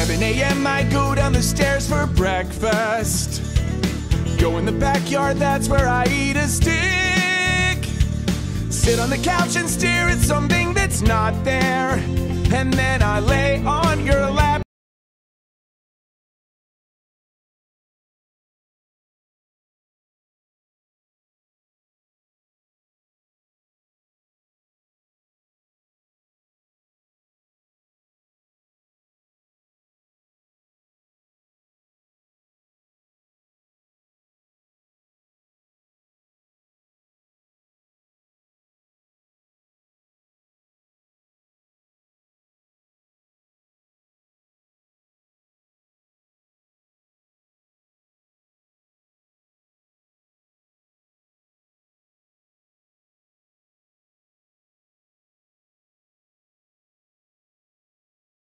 7 a.m. I go down the stairs for breakfast. Go in the backyard, that's where I eat a stick. Sit on the couch and stare at something that's not there. And then I lay on your